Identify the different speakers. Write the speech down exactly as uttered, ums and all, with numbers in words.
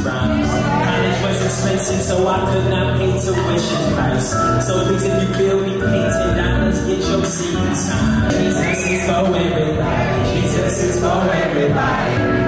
Speaker 1: rhymes. College was expensive, so I could not pay tuition price. So please, if you feel me, pay ten dollars, get your seat signed. Jesus is for everybody. Jesus is for everybody.